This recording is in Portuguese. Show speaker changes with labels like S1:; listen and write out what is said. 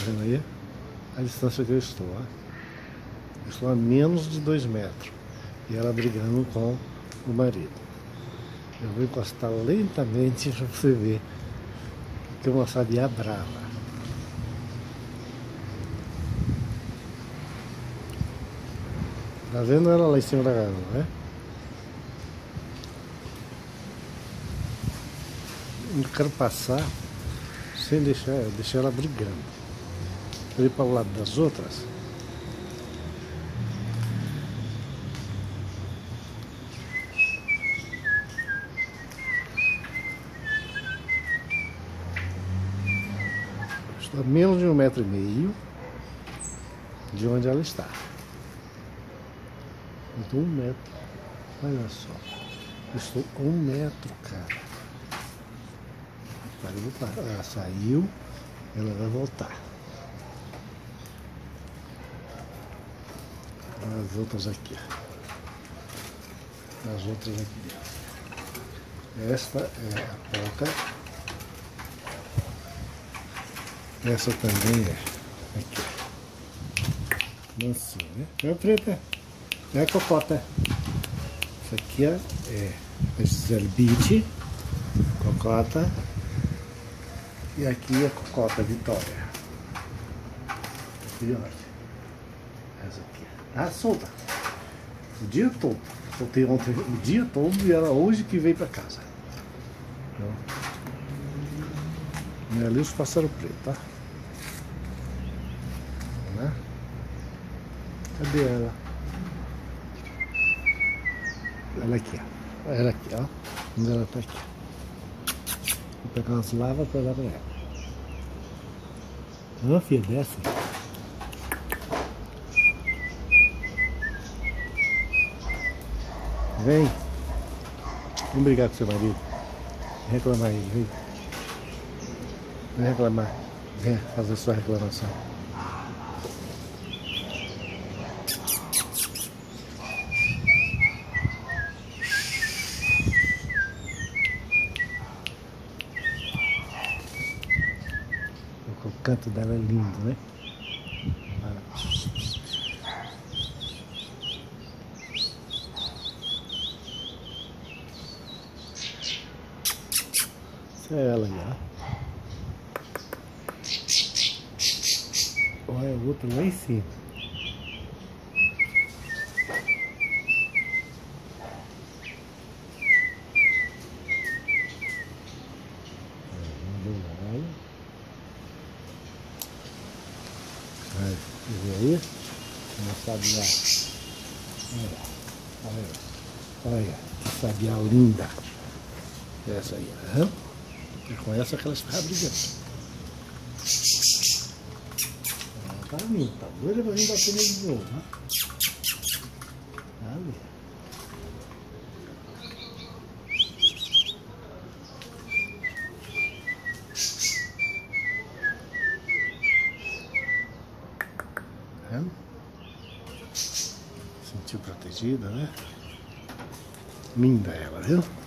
S1: vendo aí? A distância que eu estou, ó. Eu estou a menos de 2 metros. E ela brigando com o marido. Eu vou encostar lentamente para você ver que é uma sabiá brava. Tá vendo ela lá em cima da gaiola, né? Eu quero passar sem deixar ela brigando. Eu ir para o lado das outras. Estou a menos de 1,5 metro de onde ela está. Estou 1 metro. Olha só. Estou a 1 metro, cara. Ela saiu, ela vai voltar. As outras aqui. As outras aqui. Esta é a porca. Essa também é. Aqui. Mansinha, né? É preta. É a cocota. Essa aqui é Gisele Bündchen, cocota. E aqui é cocota Vitória. Filhote. Essa aqui. Ah, solta. O dia todo. Soltei ontem o dia todo e era hoje que veio pra casa. Então, e ali os pássaros pretos, tá? Né? Cadê ela? Ela aqui, ó. Ela aqui, ó. Onde ela tá aqui. Vou pegar umas lavas pra dar pra ela. Ó, filha, desce. Vem. Vem brigar com seu marido. Vem reclamar aí, vem. Vem reclamar. Vem fazer sua reclamação. O canto dela é lindo, né? Essa é ela aí, ó. Olha a outra lá em cima. Vai, vê aí? Não sabe lá. Olha, que sabiá linda. Essa aí, né? E com essa que elas ficaram brigando. Tá vindo, tá doida pra vir bater nele de novo, né? Ali. Tá vendo? Sentiu protegida, né? Linda ela, viu?